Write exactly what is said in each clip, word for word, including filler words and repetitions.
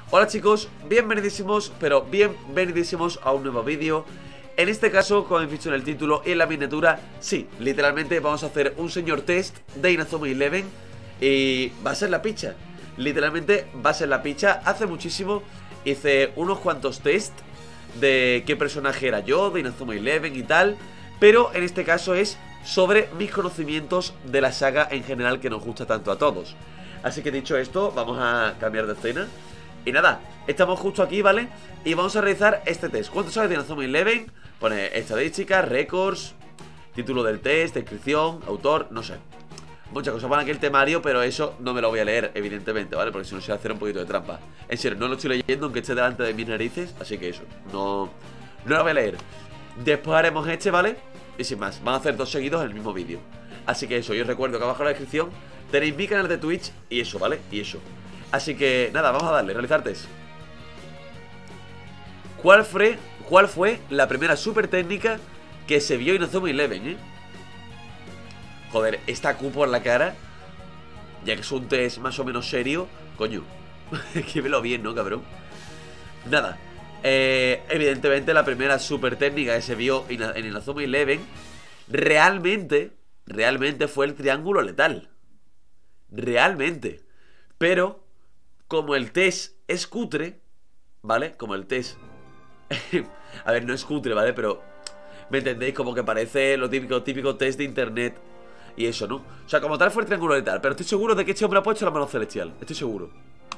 Hola chicos, bienvenidísimos, pero bienvenidísimos a un nuevo vídeo. En este caso, como habéis visto en el título y en la miniatura, sí, literalmente vamos a hacer un señor test de Inazuma Eleven. Y va a ser la picha. Literalmente va a ser la picha. Hace muchísimo hice unos cuantos test de qué personaje era yo, de Inazuma Eleven y tal. Pero en este caso es sobre mis conocimientos de la saga en general, que nos gusta tanto a todos. Así que dicho esto, vamos a cambiar de escena. Y nada, estamos justo aquí, ¿vale? Y vamos a realizar este test. ¿Cuánto sabes de Inazuma Eleven? Pone estadísticas, récords, título del test, descripción, autor, no sé. Muchas cosas van aquí el temario, pero eso no me lo voy a leer, evidentemente, ¿vale? Porque si no se va a hacer un poquito de trampa. En serio, no lo estoy leyendo aunque esté delante de mis narices. Así que eso, no, no lo voy a leer. Después haremos este, ¿vale? Y sin más, van a hacer dos seguidos en el mismo vídeo. Así que eso, yo os recuerdo que abajo en la descripción tenéis mi canal de Twitch y eso, ¿vale? Y eso. Así que nada, vamos a darle, realizar test. ¿Cuál fue, cuál fue la primera super técnica que se vio en Inazuma Eleven, eh? Joder, esta Q por la cara, ya que es un test más o menos serio. Coño, que velo bien, ¿no, cabrón? Nada, eh, evidentemente la primera super técnica que se vio en Inazuma Eleven Realmente, realmente fue el triángulo letal. Realmente. Pero como el test es cutre, ¿vale? Como el test a ver, no es cutre, ¿vale? Pero ¿me entendéis? Como que parece lo típico, típico test de internet y eso, ¿no? O sea, como tal fue el triángulo letal. Pero estoy seguro de que este hombre ha puesto la mano celestial. Estoy seguro.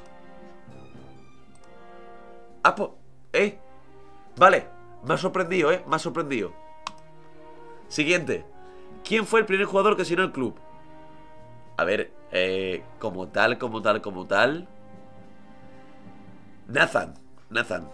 Ah, pues, eh Vale, me ha sorprendido, eh Me ha sorprendido. Siguiente. ¿Quién fue el primer jugador que se unió al club? A ver, eh, como tal, como tal, como tal Nathan, Nathan.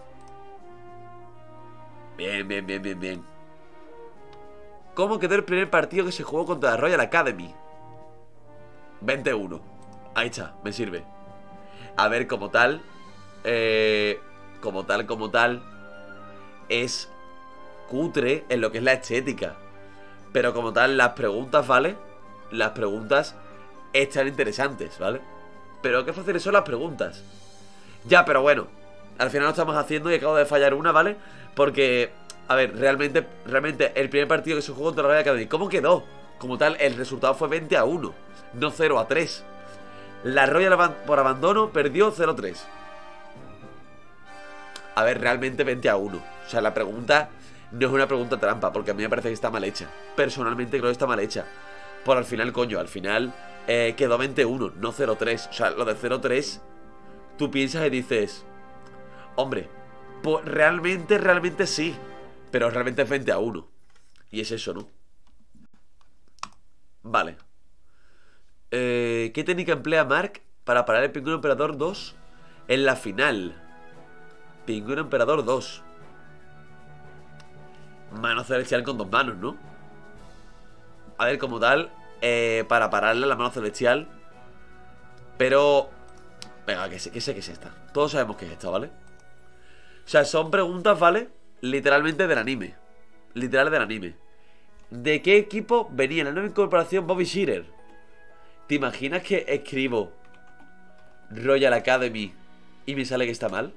Bien, bien, bien, bien, bien. ¿Cómo quedó el primer partido que se jugó contra la Royal Academy? veinte uno. Ahí está, me sirve. A ver, como tal eh, Como tal, como tal es cutre en lo que es la estética. Pero como tal, las preguntas, ¿vale? Las preguntas están interesantes, ¿vale? Pero qué fáciles son las preguntas. Ya, pero bueno, al final lo estamos haciendo y acabo de fallar una, ¿vale? Porque, a ver, realmente Realmente el primer partido que se jugó contra la Royal Academy, ¿cómo quedó? Como tal, el resultado fue veinte a uno, no cero a tres. La Royal por abandono perdió cero a tres. A ver, realmente veinte a uno. O sea, la pregunta no es una pregunta trampa, porque a mí me parece que está mal hecha. Personalmente creo que está mal hecha. Por al final, coño, al final eh, quedó veinte a uno, no cero a tres. O sea, lo de cero a tres, tú piensas y dices, hombre, pues realmente, realmente sí. Pero realmente es veinte a uno. Y es eso, ¿no? Vale. eh, ¿Qué técnica emplea Mark para parar el Pingüino Emperador dos en la final? Pingüino Emperador dos. Mano celestial con dos manos, ¿no? A ver, como tal, eh, para pararle la mano celestial. Pero venga, que sé, que sé que es esta. Todos sabemos que es esta, ¿vale? O sea, son preguntas, ¿vale? Literalmente del anime. Literal del anime. ¿De qué equipo venía la nueva incorporación Bobby Shearer? ¿Te imaginas que escribo Royal Academy y me sale que está mal?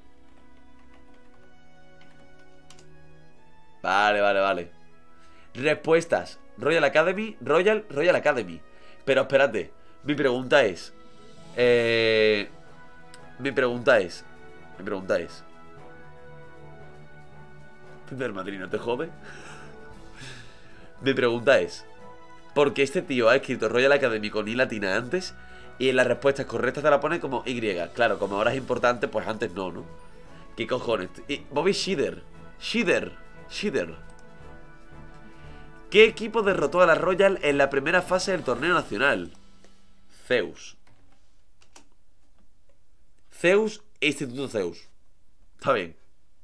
Vale, vale, vale. Respuestas: Royal Academy, Royal, Royal Academy. Pero espérate, mi pregunta es eh... Mi pregunta es Mi pregunta es ¿Del Madrid no te jode? Mi pregunta es ¿por qué este tío ha escrito Royal Academy con I latina antes y en las respuestas correctas te la pone como Y? Claro, como ahora es importante, pues antes no, ¿no? ¿Qué cojones? Y Bobby Shearer Shearer Shearer ¿Qué equipo derrotó a la Royal en la primera fase del torneo nacional? Zeus. Zeus e Instituto Zeus. Está bien.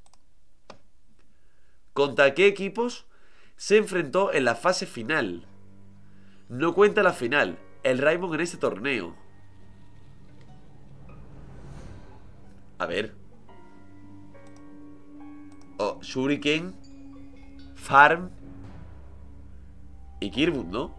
¿Contra qué equipos se enfrentó en la fase final? No cuenta la final el Raimon en este torneo. A ver. Oh, Shuriken, Farm y Kirwood, ¿no?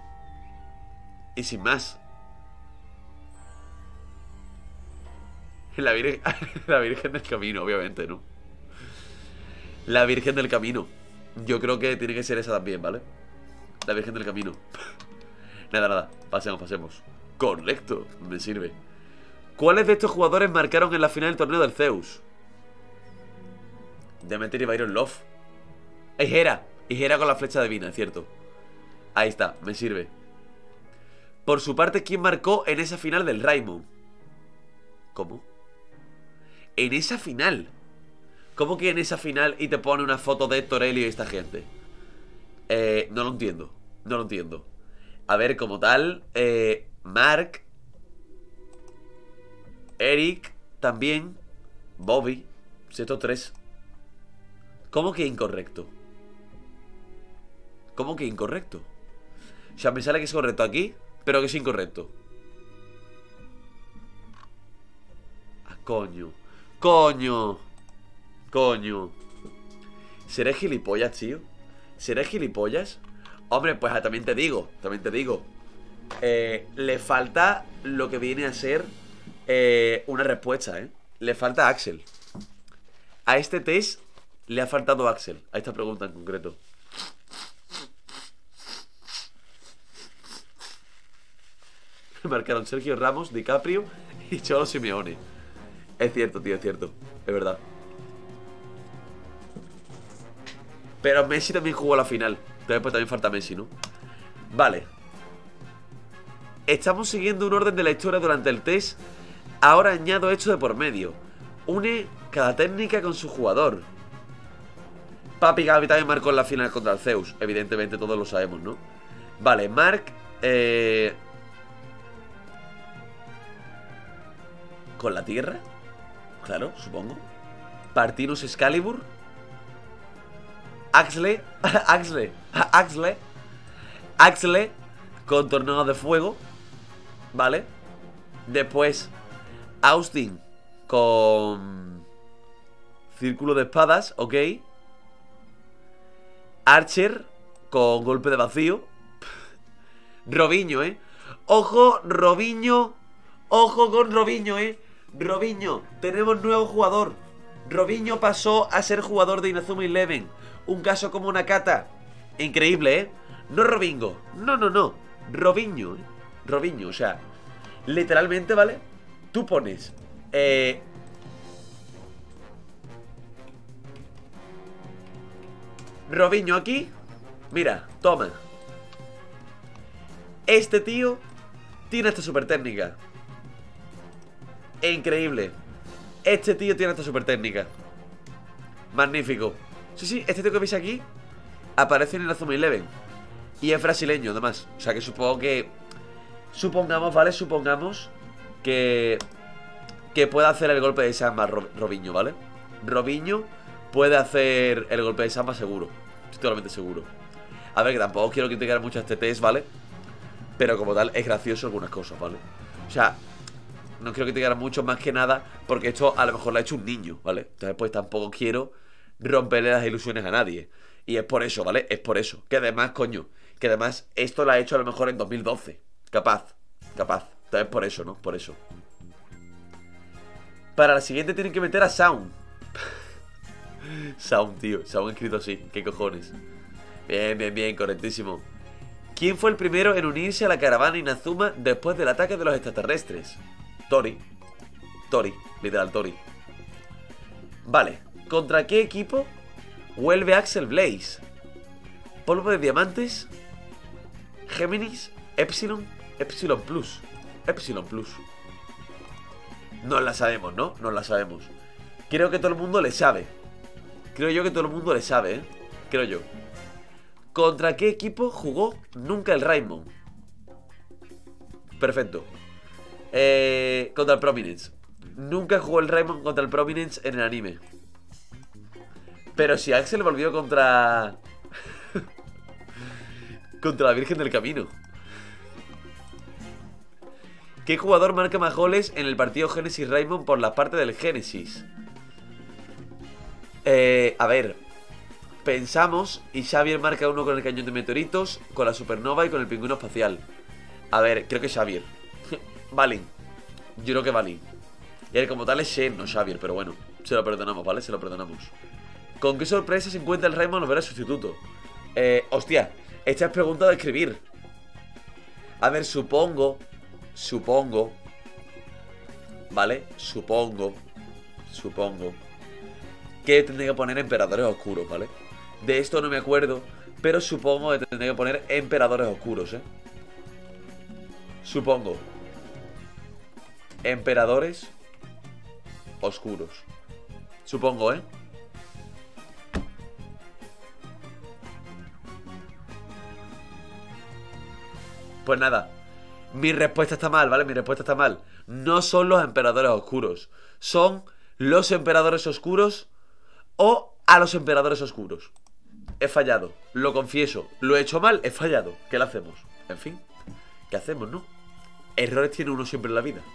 Y sin más. La Virgen, la Virgen del Camino, obviamente, ¿no? La Virgen del Camino. Yo creo que tiene que ser esa también, ¿vale? La Virgen del Camino. Nada, nada, pasemos, pasemos. Correcto, me sirve. ¿Cuáles de estos jugadores marcaron en la final del torneo del Zeus? Demeter y Byron Love. Higuera, Higuera con la flecha divina, es cierto. Ahí está, me sirve. Por su parte, ¿quién marcó en esa final del Raimon? ¿Cómo? En esa final. ¿Cómo que en esa final y te pone una foto de Héctor Helio y esta gente? Eh, no lo entiendo. No lo entiendo. A ver, como tal, eh, Mark, Eric, también, Bobby, estos tres. ¿Cómo que incorrecto? ¿Cómo que incorrecto? O sea, me sale que es correcto aquí, pero que es incorrecto. Ah, coño. Coño. Coño. ¿Seré gilipollas, tío? ¿Seré gilipollas? Hombre, pues también te digo, también te digo eh, le falta lo que viene a ser eh, una respuesta, ¿eh? Le falta Axel. A este test le ha faltado Axel, a esta pregunta en concreto. Marcaron Sergio Ramos, DiCaprio y Cholo Simeone. Es cierto, tío, es cierto. Es verdad. Pero Messi también jugó la final. Entonces pues también falta Messi, ¿no? Vale. Estamos siguiendo un orden de la historia durante el test. Ahora añado esto de por medio. Une cada técnica con su jugador. Papi Gaby también marcó en la final contra el Zeus. Evidentemente todos lo sabemos, ¿no? Vale, Mark eh... ¿Con la tierra? Claro, supongo. Partinus Excalibur. Axle Axle Axle Axle con tornado de fuego. Vale. Después Austin con círculo de espadas, ok. Archer con golpe de vacío. Robinho, eh. Ojo, Robinho. Ojo con Robinho, eh. Robinho, tenemos nuevo jugador. Robinho pasó a ser jugador de Inazuma Eleven. Un caso como Nakata. Increíble, ¿eh? No Robinho. No, no, no. Robinho, ¿eh? Robinho, o sea, literalmente, ¿vale? Tú pones eh... Robinho aquí. Mira, toma. Este tío tiene esta super técnica. Increíble. Este tío tiene esta super técnica. Magnífico. Sí, sí, este tío que veis aquí aparece en el Inazuma Eleven. Y es brasileño, además. O sea que supongo que... Supongamos, ¿vale? Supongamos que... Que pueda hacer el golpe de Samba Robinho, ¿vale? Robinho puede hacer el golpe de Samba seguro. Estoy totalmente seguro. A ver, que tampoco quiero criticar mucho a este test, ¿vale? Pero como tal, es gracioso algunas cosas, ¿vale? O sea... No quiero criticar mucho, más que nada porque esto a lo mejor lo ha hecho un niño, ¿vale? Entonces pues tampoco quiero romperle las ilusiones a nadie. Y es por eso, ¿vale? Es por eso. Que además, coño, que además esto lo ha hecho a lo mejor en dos mil doce. Capaz, capaz. Entonces por eso, ¿no? Por eso. Para la siguiente tienen que meter a Sound. Sound, tío. Sound escrito así. ¿Qué cojones? Bien, bien, bien. Correctísimo. ¿Quién fue el primero en unirse a la caravana Inazuma después del ataque de los extraterrestres? Tori. Tori, literal Tori. Vale, ¿contra qué equipo vuelve Axel Blaze? Polvo de diamantes, Géminis, Epsilon, Epsilon Plus. Epsilon Plus. No la sabemos, ¿no? No la sabemos. Creo que todo el mundo le sabe. Creo yo que todo el mundo le sabe, ¿eh? Creo yo. ¿Contra qué equipo jugó nunca el Raimon? Perfecto. Eh, contra el Prominence. Nunca jugó el Raimon contra el Prominence en el anime. Pero si Axel volvió contra... contra la Virgen del Camino. ¿Qué jugador marca más goles en el partido Genesis Raimon por la parte del Genesis? Eh, a ver. Pensamos y Xavier marca uno con el cañón de meteoritos, con la supernova y con el pingüino espacial. A ver, creo que Xavier. Valin. Yo creo que Valin. Y él como tal es Shane, no Xavier, pero bueno, se lo perdonamos, ¿vale? Se lo perdonamos. ¿Con qué sorpresa se encuentra el Raymond al ver al sustituto? Eh, hostia, esta es pregunta de escribir. A ver, supongo, supongo, ¿vale? Supongo, supongo que tendré que poner emperadores oscuros, ¿vale? De esto no me acuerdo, pero supongo que tendré que poner emperadores oscuros, ¿eh? Supongo. Emperadores oscuros. Supongo, ¿eh? Pues nada, mi respuesta está mal, ¿vale? Mi respuesta está mal. No son los emperadores oscuros. Son los emperadores oscuros o a los emperadores oscuros. He fallado, lo confieso. Lo he hecho mal, he fallado. ¿Qué le hacemos? En fin, ¿qué hacemos, no? Errores tiene uno siempre en la vida.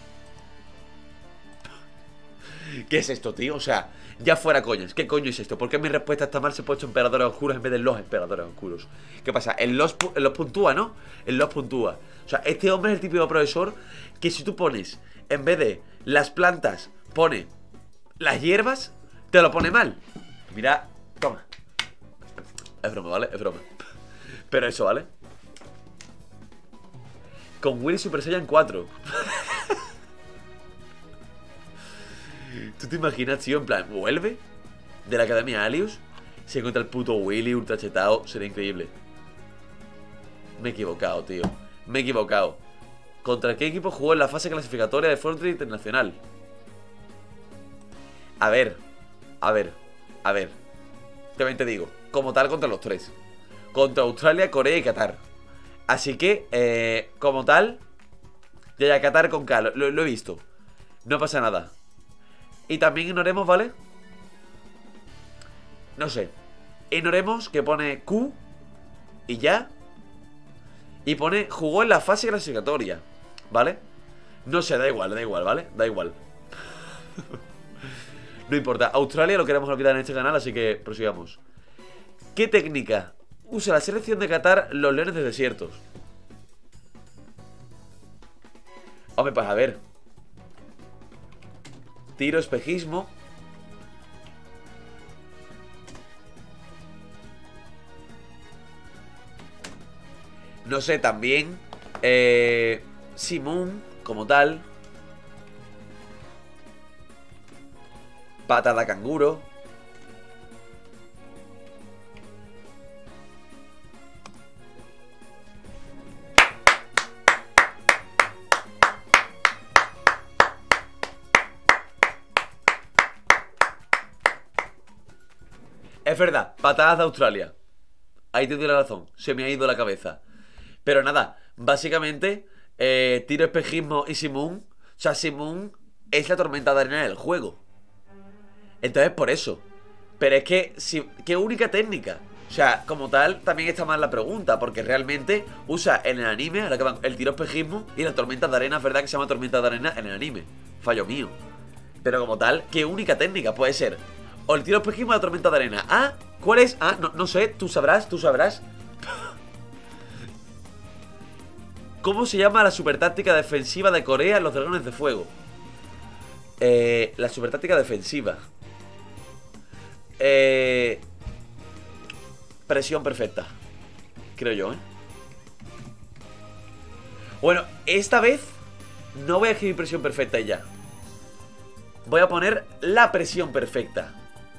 ¿Qué es esto, tío? O sea, ya fuera coñas. ¿Qué coño es esto? ¿Por qué mi respuesta está mal? Se ha puesto emperadores oscuros en vez de los emperadores oscuros. ¿Qué pasa? En los, en los puntúa, ¿no? En los puntúa. O sea, este hombre es el típico profesor que si tú pones, en vez de las plantas, pone las hierbas, te lo pone mal. Mira, toma. Es broma, ¿vale? Es broma. Pero eso, ¿vale? Con Willy Super Saiyan cuatro. ¿Tú te imaginas, tío? En plan, vuelve de la Academia Alius, se encuentra el puto Willy ultra chetado. Sería increíble. Me he equivocado, tío. Me he equivocado. ¿Contra qué equipo jugó en la fase clasificatoria de Fortnite Internacional? A ver, a ver, a ver. También te digo, como tal contra los tres. Contra Australia, Corea y Qatar. Así que, eh, como tal, ya ya, Qatar con K, lo, lo he visto. No pasa nada. Y también ignoremos, ¿vale? No sé. Ignoremos que pone Q y ya. Y pone jugó en la fase clasificatoria, ¿vale? No sé, da igual, da igual, ¿vale? Da igual. No importa. Australia lo queremos olvidar en este canal, así que prosigamos. ¿Qué técnica usa la selección de Qatar los leones de desiertos? Hombre, pues a ver. Tiro, espejismo. No sé, también eh, Simón, como tal. Patada canguro. Es verdad, patadas de Australia. Ahí te doy la razón, se me ha ido la cabeza. Pero nada, básicamente eh, tiro, espejismo y Simón. O sea, Simón es la tormenta de arena del juego. Entonces por eso. Pero es que, si, ¿qué única técnica? O sea, como tal, también está mal la pregunta, porque realmente usa en el anime ahora que van, el tiro, espejismo y la tormenta de arena. Es verdad que se llama tormenta de arena en el anime. Fallo mío. Pero como tal, ¿qué única técnica puede ser? O el tiro, espejismo o la tormenta de arena. Ah, ¿cuál es? Ah, no, no sé, tú sabrás, tú sabrás. ¿Cómo se llama la supertáctica defensiva de Corea en los dragones de fuego? Eh, la supertáctica defensiva. Eh, presión perfecta. Creo yo, ¿eh? Bueno, esta vez no voy a escribir presión perfecta y ya. Voy a poner la presión perfecta.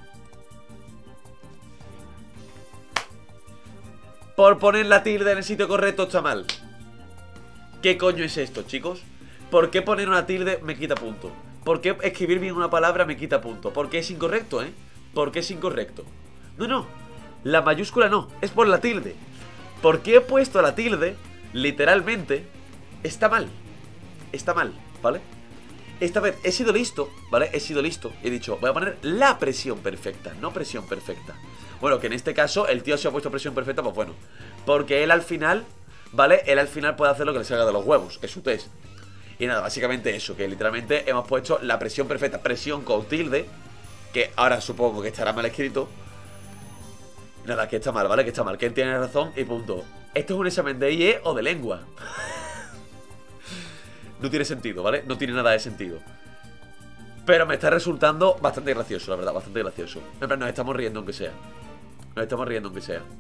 Por poner la tilde en el sitio correcto está mal. ¿Qué coño es esto, chicos? ¿Por qué poner una tilde me quita punto? ¿Por qué escribir bien una palabra me quita punto? ¿Por qué es incorrecto, eh? ¿Por qué es incorrecto? No, no, la mayúscula no, es por la tilde. ¿Por qué he puesto la tilde? Literalmente está mal. Está mal, ¿vale? Esta vez he sido listo, ¿vale? He sido listo y he dicho, voy a poner la presión perfecta, no presión perfecta. Bueno, que en este caso el tío se ha puesto presión perfecta, pues bueno, porque él al final, ¿vale? Él al final puede hacer lo que le salga de los huevos, es su test. Y nada, básicamente eso, que literalmente hemos puesto la presión perfecta, presión con tilde, que ahora supongo que estará mal escrito. Nada, que está mal, ¿vale? Que está mal, que él tiene razón y punto. Esto es un examen de I E o de lengua. No tiene sentido, ¿vale? No tiene nada de sentido. Pero me está resultando bastante gracioso, la verdad, bastante gracioso. En plan, nos estamos riendo aunque sea. Nos estamos riendo aunque sea.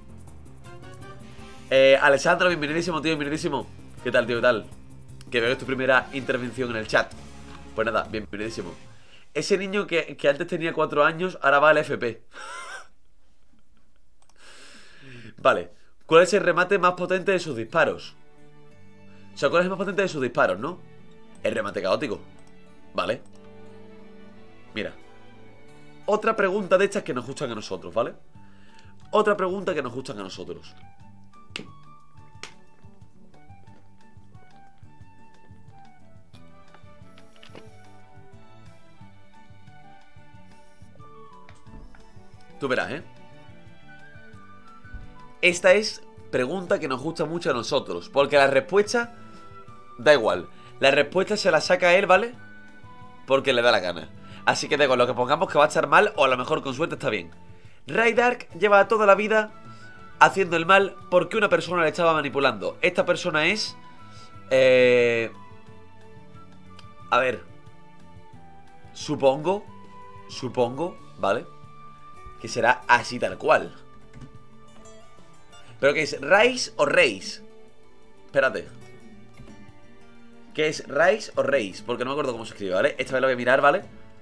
Eh, Alessandro, bienvenidísimo, tío, bienvenidísimo. ¿Qué tal, tío? ¿Qué tal? Que veo que es tu primera intervención en el chat. Pues nada, bienvenidísimo. Ese niño que, que antes tenía cuatro años, ahora va al F P. Vale. ¿Cuál es el remate más potente de sus disparos? O sea, ¿cuál es el más potente de sus disparos, no? El remate caótico. Vale. Mira. Otra pregunta de estas que nos gustan a nosotros, ¿vale? Otra pregunta que nos gustan a nosotros. Tú verás, ¿eh? Esta es pregunta que nos gusta mucho a nosotros, porque la respuesta da igual. La respuesta se la saca él, ¿vale? Porque le da la gana. Así que da igual lo que pongamos, que va a estar mal, o a lo mejor con suerte está bien. Raydark lleva toda la vida haciendo el mal porque una persona le estaba manipulando. Esta persona es... Eh... A ver. Supongo, supongo, ¿vale? Que será así tal cual. ¿Pero qué es? ¿Reis o Reis? Espérate. ¿Qué es? ¿Reis o Reis? Porque no me acuerdo cómo se escribe, ¿vale? Esta vez lo voy a mirar, ¿vale?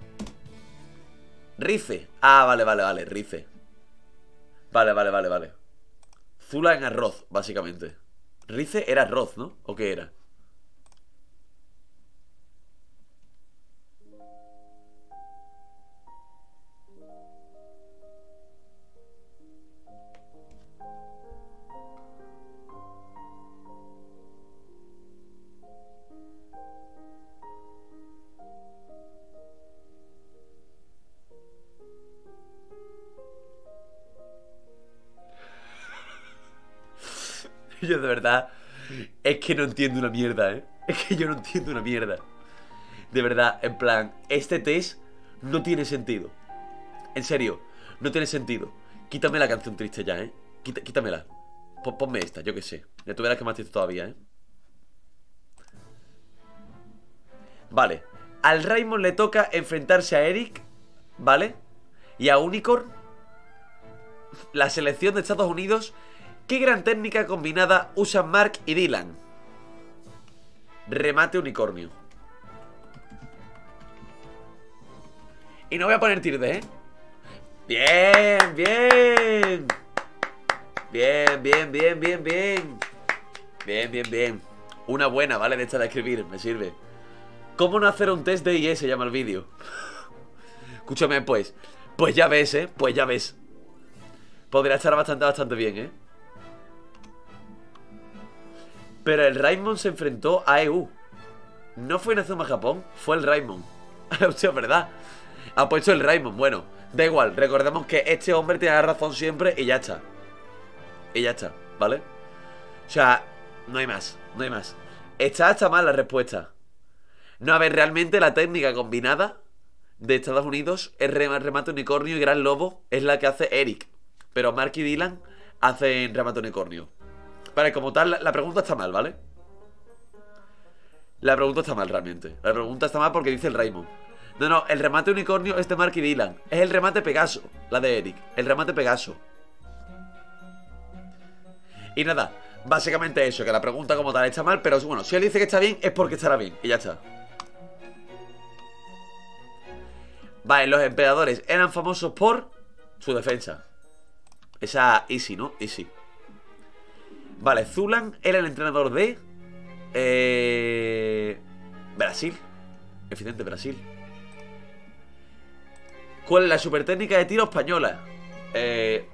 Rice. Ah, vale, vale, vale, Rice. Vale, vale, vale, vale. Zula en arroz, básicamente. Rice era arroz, ¿no? ¿O qué era? Yo de verdad es que no entiendo una mierda, ¿eh? Es que yo no entiendo una mierda. De verdad, en plan, este test no tiene sentido. En serio, no tiene sentido. Quítame la canción triste ya, ¿eh? Quita, quítamela. Pon, ponme esta, yo qué sé. Ya tú verás que más triste todavía, ¿eh? Vale. Al Raymond le toca enfrentarse a Eric, ¿vale? Y a Unicorn. La selección de Estados Unidos. ¿Qué gran técnica combinada usan Mark y Dylan? Remate unicornio. Y no voy a poner tilde, ¿eh? Bien, bien. Bien, bien, bien, bien, bien. Bien, bien, bien. Una buena, ¿vale? De esta de escribir, me sirve. ¿Cómo no hacer un test de I E? Se llama el vídeo. Escúchame, pues. Pues ya ves, ¿eh? Pues ya ves. Podría estar bastante, bastante bien, ¿eh? Pero el Raymond se enfrentó a E U. No fue Inazuma Japón, fue el Raymond. Hostia, ¿verdad? Ha puesto el Raymond. Bueno, da igual, recordemos que este hombre tiene la razón siempre y ya está. Y ya está, ¿vale? O sea, no hay más, no hay más. Está hasta mal la respuesta. No, a ver, realmente la técnica combinada de Estados Unidos es remate unicornio y gran lobo, es la que hace Eric. Pero Mark y Dylan hacen remate unicornio. Vale, como tal, la, la pregunta está mal, ¿vale? La pregunta está mal, realmente. La pregunta está mal porque dice el Raymond. No, no, el remate unicornio es de Mark y Dylan. Es el remate Pegaso, la de Eric. El remate Pegaso. Y nada, básicamente eso, que la pregunta como tal está mal. Pero bueno, si él dice que está bien, es porque estará bien. Y ya está. Vale, los emperadores eran famosos por su defensa. Esa easy, ¿no? Easy. Vale, Zulan era el entrenador de... Eh... Brasil. Evidente, Brasil. ¿Cuál es la super técnica de tiro española? Eh...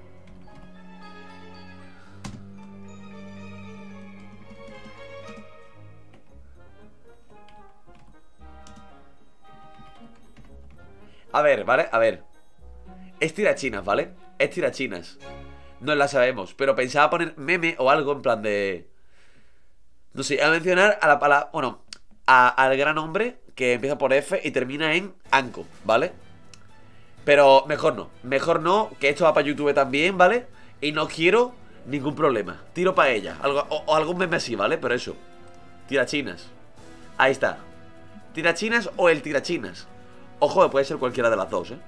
A ver, ¿vale? A ver. Es tirachinas, ¿vale? Es tirachinas. No la sabemos, pero pensaba poner meme o algo en plan de... No sé, a mencionar a la palabra... Bueno, a, al gran hombre que empieza por F y termina en Anko, ¿vale? Pero mejor no, mejor no, que esto va para YouTube también, ¿vale? Y no quiero ningún problema. Tiro para ella, algo, o, o algún meme así, ¿vale? Pero eso, tirachinas. Ahí está. Tirachinas o el tirachinas. Ojo, puede ser cualquiera de las dos, ¿eh?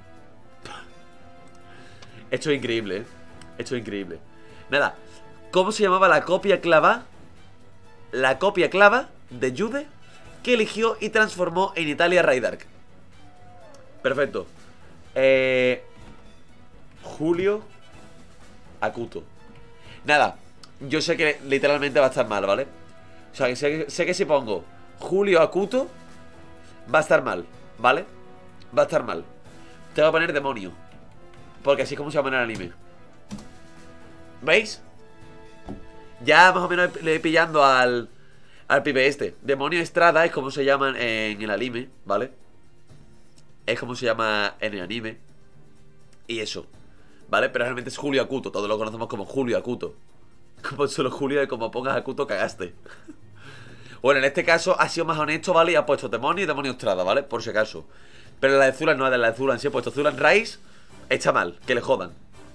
Esto es increíble, ¿eh? Esto es increíble. Nada, ¿cómo se llamaba la copia clava? La copia clava de Jude que eligió y transformó en Italia Raydark. Perfecto. Eh... Julio Acuto. Nada, yo sé que literalmente va a estar mal, ¿vale? O sea, que sé, sé que si pongo Julio Acuto va a estar mal, ¿vale? Va a estar mal. Te voy a poner demonio, porque así es como se llama en el anime. ¿Veis? Ya más o menos le he pillando al Al pibe este. Demonio Estrada es como se llaman en el anime, ¿vale? Es como se llama en el anime. Y eso, ¿vale? Pero realmente es Julio Acuto. Todos lo conocemos como Julio Acuto. Como solo Julio y como pongas Acuto cagaste. Bueno, en este caso ha sido más honesto, ¿vale? Y ha puesto Demonio y Demonio Estrada, ¿vale? Por si acaso. Pero la de Zulan no, de la de Zulan sí he puesto Zulan Rice. Está mal, que le jodan.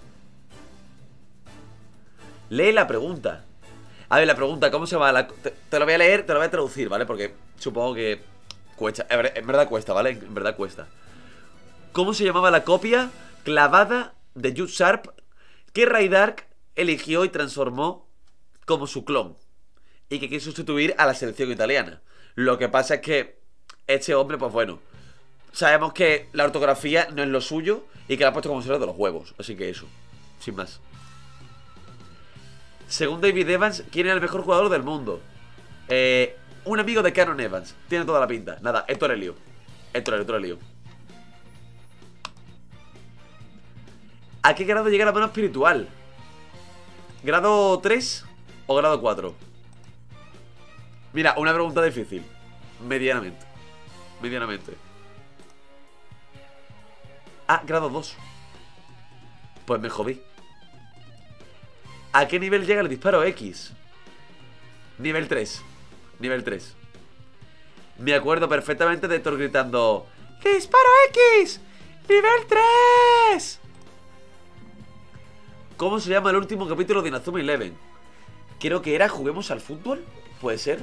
Lee la pregunta. A ver, la pregunta, ¿cómo se llama? La... Te, te lo voy a leer, te lo voy a traducir, ¿vale? Porque supongo que cuesta. En verdad cuesta, ¿vale? En verdad cuesta. ¿Cómo se llamaba la copia clavada de Jude Sharp que Raydark eligió y transformó como su clon? Y que quiere sustituir a la selección italiana. Lo que pasa es que este hombre, pues bueno, sabemos que la ortografía no es lo suyo y que la ha puesto como suelo de los huevos. Así que eso, sin más. Según David Evans, ¿quién es el mejor jugador del mundo? Eh, un amigo de Canon Evans. Tiene toda la pinta. Nada, Héctor Elio. Héctor Elio, Héctor Elio. ¿A qué grado llega la mano espiritual? ¿Grado tres o grado cuatro? Mira, una pregunta difícil. Medianamente. Medianamente. Ah, grado dos. Pues me jodí. ¿A qué nivel llega el disparo X? Nivel tres. Nivel tres. Me acuerdo perfectamente de Thor gritando ¡Disparo X! ¡Nivel tres! ¿Cómo se llama el último capítulo de Inazuma Eleven? Creo que era ¿Juguemos al fútbol? ¿Puede ser?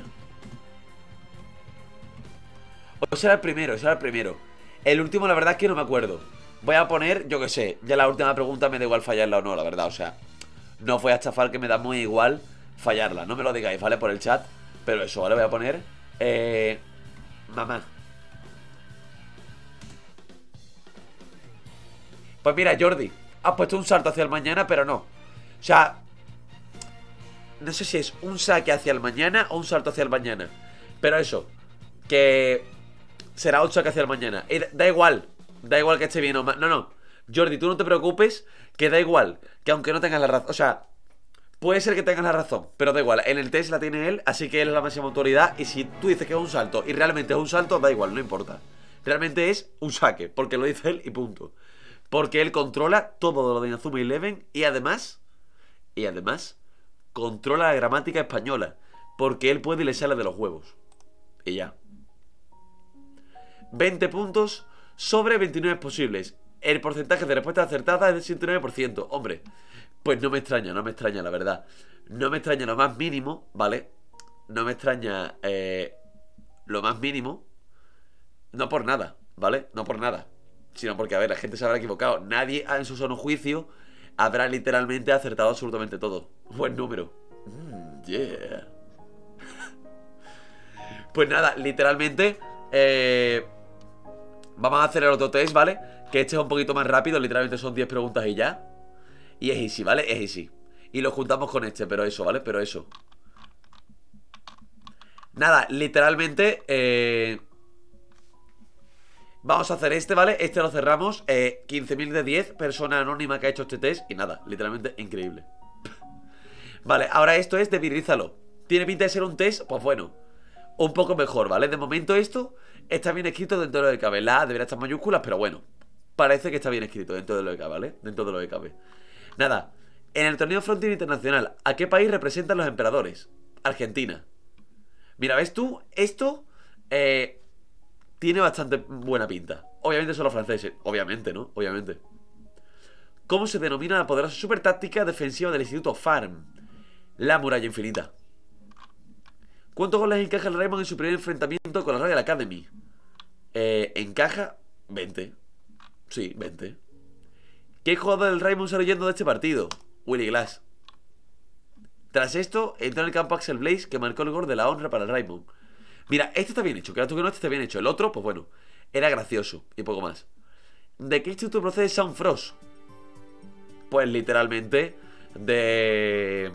O será el primero, ese era el primero. El último la verdad es que no me acuerdo. Voy a poner, yo que sé, ya la última pregunta me da igual fallarla o no, la verdad, o sea, no fue a chafar que me da muy igual fallarla. No me lo digáis, ¿vale? Por el chat. Pero eso, ahora voy a poner eh, mamá. Pues mira, Jordi, has puesto un salto hacia el mañana, pero no. O sea, no sé si es un saque hacia el mañana o un salto hacia el mañana. Pero eso, que será un saque hacia el mañana. Y da, da igual, da igual que esté bien o mal. No, no, Jordi, tú no te preocupes, que da igual, que aunque no tengas la razón. O sea, puede ser que tengas la razón, pero da igual, en el test la tiene él, así que él es la máxima autoridad. Y si tú dices que es un salto y realmente es un salto, da igual, no importa. Realmente es un saque, porque lo dice él y punto. Porque él controla todo lo de Inazuma Eleven y además, y además, controla la gramática española. Porque él puede y le sale de los huevos. Y ya. veinte puntos sobre veintinueve posibles. El porcentaje de respuestas acertadas es del setenta y nueve por ciento. Hombre, pues no me extraña, no me extraña, la verdad. No me extraña lo más mínimo, ¿vale? No me extraña eh, lo más mínimo. No por nada, ¿vale? No por nada. Sino porque, a ver, la gente se habrá equivocado. Nadie en su sano juicio habrá literalmente acertado absolutamente todo. Buen número. Mm, yeah. Pues nada, literalmente eh, vamos a hacer el otro test, ¿vale? Que este es un poquito más rápido. Literalmente son diez preguntas y ya. Y es easy, ¿vale? Es easy. Y lo juntamos con este, pero eso, ¿vale? Pero eso. Nada, literalmente eh, vamos a hacer este, ¿vale? Este lo cerramos eh, quince mil de diez, persona anónima que ha hecho este test. Y nada, literalmente increíble. Vale, ahora esto es de Virízalo. ¿Tiene pinta de ser un test? Pues bueno, un poco mejor, ¿vale? De momento esto está bien escrito dentro de lo que cabe. La A debería estar en mayúsculas, pero bueno, parece que está bien escrito dentro de lo que cabe, ¿vale? Dentro de lo que cabe. Nada, en el torneo Frontier Internacional, ¿a qué país representan los emperadores? Argentina. Mira, ¿ves tú? Esto eh, tiene bastante buena pinta. Obviamente son los franceses, obviamente, ¿no? Obviamente. ¿Cómo se denomina la poderosa super táctica defensiva del Instituto Farm? La muralla infinita. ¿Cuántos goles encaja el Raymond en su primer enfrentamiento con la Royal Academy? Eh, encaja veinte. Sí, veinte. ¿Qué jugador del Raymond salió yendo de este partido? Willy Glass. Tras esto, entró en el campo Axel Blaze, que marcó el gol de la honra para el Raymond. Mira, este está bien hecho, que tú que no, este está bien hecho. El otro, pues bueno, era gracioso y poco más. ¿De qué instituto procede Sean Frost? Pues literalmente de...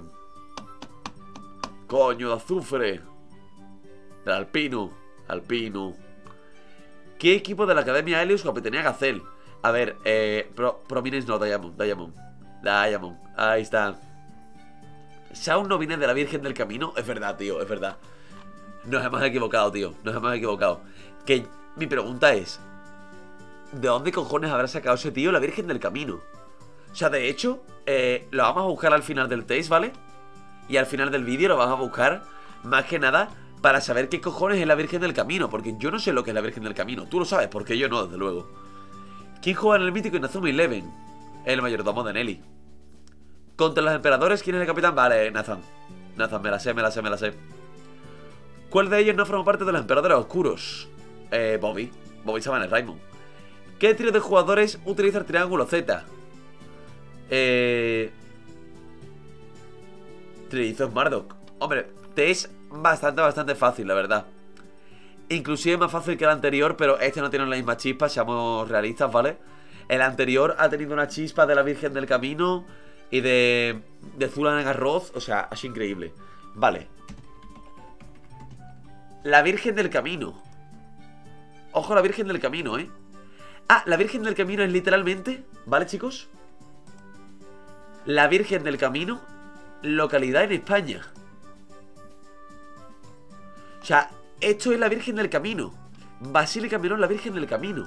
Coño, de azufre. Del Alpino. Alpino. ¿Qué equipo de la Academia Helios capitaneaba Gazelle? A ver, eh... Pro, Prominence no, Diamond, Diamond. Diamond, ahí está. ¿Shaun no viene de la Virgen del Camino? Es verdad, tío, es verdad. Nos hemos equivocado, tío. Nos hemos equivocado. Que mi pregunta es, ¿de dónde cojones habrá sacado ese tío la Virgen del Camino? O sea, de hecho, eh, lo vamos a buscar al final del test, ¿vale? Y al final del vídeo lo vamos a buscar, más que nada, para saber qué cojones es la Virgen del Camino. Porque yo no sé lo que es la Virgen del Camino. Tú lo sabes, porque yo no, desde luego. ¿Quién juega en el mítico Inazuma Eleven? El mayordomo de Nelly. Contra los emperadores, ¿quién es el capitán? Vale, Nathan. Nathan, me la sé, me la sé, me la sé. ¿Cuál de ellos no forma parte de los emperadores oscuros? Eh, Bobby. Bobby Saban es Raymond. ¿Qué trío de jugadores utiliza el triángulo Z? Eh... Trizos Marduk. Hombre, te es bastante, bastante fácil, la verdad. Inclusive más fácil que el anterior, pero este no tiene la misma chispa, seamos realistas, ¿vale? El anterior ha tenido una chispa de la Virgen del Camino y de... de Zulan Garroz, o sea, es increíble. Vale. La Virgen del Camino. Ojo, la Virgen del Camino, ¿eh? Ah, la Virgen del Camino es literalmente... ¿Vale, chicos? La Virgen del Camino, localidad en España. O sea, esto es la Virgen del Camino. Basílica Menor, la Virgen del Camino.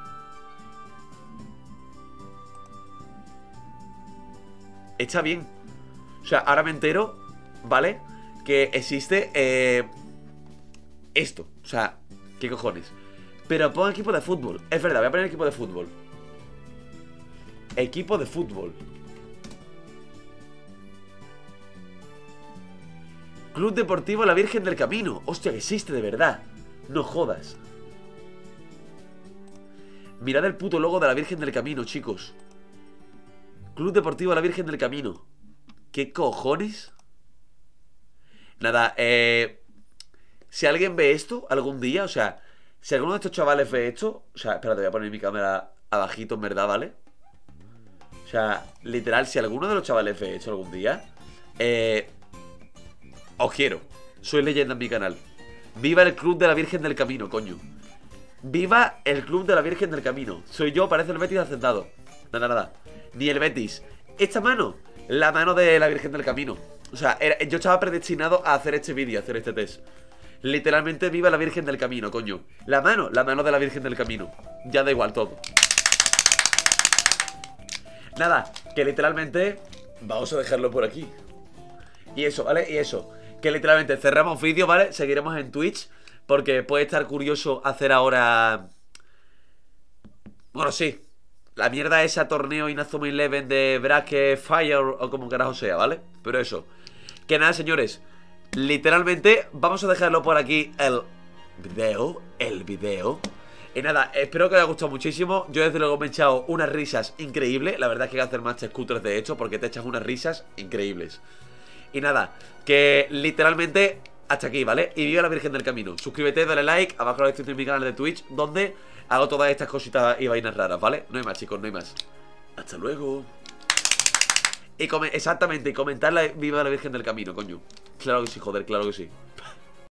Está bien. O sea, ahora me entero, ¿vale? Que existe eh, esto. O sea, ¿qué cojones? Pero pon equipo de fútbol. Es verdad, voy a poner equipo de fútbol. Equipo de fútbol. Club Deportivo La Virgen del Camino. Hostia, que existe de verdad. No jodas. Mirad el puto logo de La Virgen del Camino, chicos. Club Deportivo La Virgen del Camino. ¿Qué cojones? Nada, eh... si alguien ve esto algún día, o sea, si alguno de estos chavales ve esto, o sea, espérate, voy a poner mi cámara abajito, en verdad, ¿vale? O sea, literal, si alguno de los chavales ve esto algún día, eh... os quiero. Soy leyenda en mi canal. Viva el Club de la Virgen del Camino, coño. Viva el Club de la Virgen del Camino. Soy yo, parece el Betis aceptado. Nada, nada. Ni el Betis. Esta mano, la mano de la Virgen del Camino. O sea, era, yo estaba predestinado a hacer este vídeo, a hacer este test. Literalmente, viva la Virgen del Camino, coño. La mano, la mano de la Virgen del Camino. Ya da igual todo. Nada, que literalmente vamos a dejarlo por aquí. Y eso, ¿vale? Y eso, que literalmente cerramos vídeo, ¿vale? Seguiremos en Twitch, porque puede estar curioso hacer ahora... Bueno, sí, la mierda esa torneo Inazuma Eleven de Bracket Fire o como carajo sea, ¿vale? Pero eso, que nada, señores, literalmente vamos a dejarlo por aquí el video, el video. Y nada, espero que os haya gustado muchísimo. Yo desde luego me he echado unas risas increíbles. La verdad es que hay que hacer más scooters de hecho, porque te echas unas risas increíbles. Y nada, que literalmente hasta aquí, ¿vale? Y viva la Virgen del Camino. Suscríbete, dale like, abajo en la descripción de mi canal de Twitch, donde hago todas estas cositas y vainas raras, ¿vale? No hay más, chicos, no hay más. Hasta luego. Y exactamente, y comentar la viva la Virgen del Camino, coño. Claro que sí, joder, claro que sí.